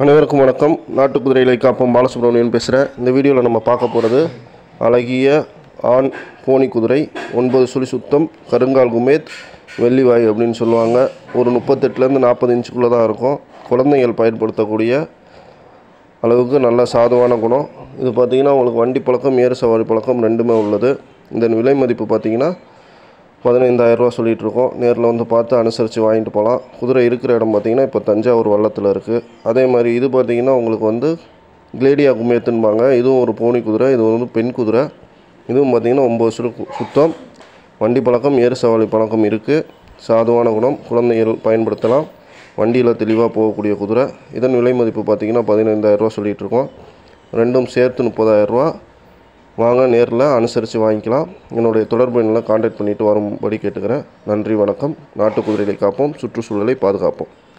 அனைவருக்கும் வணக்கம். நாட்டு குதிரைகளை காப்போம் பாலசுப்ரமணியன் பேசுகிறேன். இந்த வீடியோவில் நம்ம பார்க்க போகிறது அழகிய ஆண் போனி குதிரை. 9 சுழி சுத்தம், கருங்கால் குமேத், வெள்ளிவாய் அப்படின்னு சொல்லுவாங்க. ஒரு 38லேருந்து 40 இன்ச்சுக்குள்ளே தான் இருக்கும். குழந்தைகள் பயன்படுத்தக்கூடிய அளவுக்கு நல்ல சாதுவான குணம். இது பார்த்திங்கன்னா உங்களுக்கு வண்டி பழக்கம், ஏறு சவாரி பழக்கம் ரெண்டுமே உள்ளது. இதன் விலை மதிப்பு பார்த்திங்கன்னா 15,000 ரூபா சொல்லிகிட்டு இருக்கோம். நேரில் வந்து பார்த்து அனுசரித்து வாங்கிட்டு போகலாம். குதிரை இருக்கிற இடம் பார்த்திங்கன்னா இப்போ தஞ்சாவூர் வள்ளத்தில் இருக்குது. அதே மாதிரி இது பார்த்திங்கன்னா உங்களுக்கு வந்து கிளேடியா குமேத்துன்பாங்க. இதுவும் ஒரு போனி குதிரை. இது வந்து பெண் குதிரை. இதுவும் பார்த்திங்கன்னா 9 சுழி சுத்தம், வண்டி பழக்கம், ஏறு சவாரி பழக்கம் இருக்குது. சாதுவான குணம், குழந்தைகள் பயன்படுத்தலாம். வண்டியில் தெளிவாக போகக்கூடிய குதிரை. இதன் விலை மதிப்பு பார்த்திங்கன்னா 15,000 ரூபா சொல்லிகிட்டு இருக்கோம். ரெண்டும் சேர்த்து 30,000 ரூபா. வாங்க, நேரில் அனுசரித்து வாங்கிக்கலாம். என்னுடைய தொடர்பு எண்ணில் கான்டாக்ட் பண்ணிவிட்டு வரும்படி கேட்டுக்கிறேன். நன்றி, வணக்கம். நாட்டு குதிரைகளை காப்போம், சுற்றுச்சூழலை பாதுகாப்போம்.